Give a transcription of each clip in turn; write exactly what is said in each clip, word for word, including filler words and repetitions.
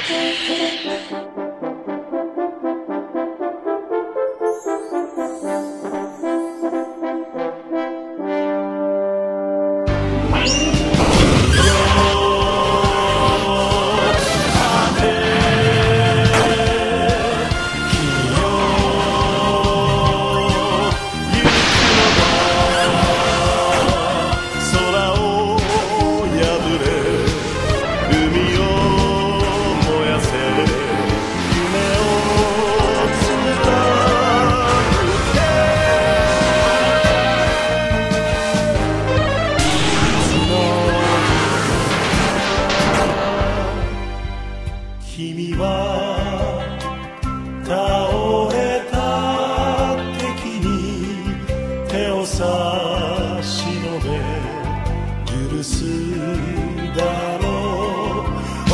君は倒れた敵に手を差し伸べ許すだろう。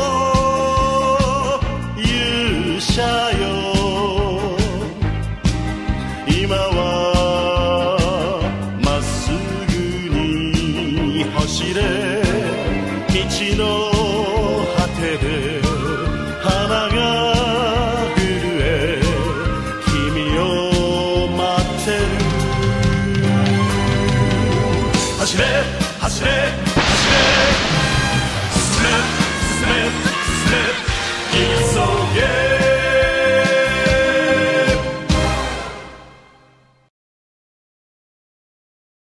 おお勇者よ、今はまっすぐに走れ。道の果てで花が震え君を待ってる。走れ走れ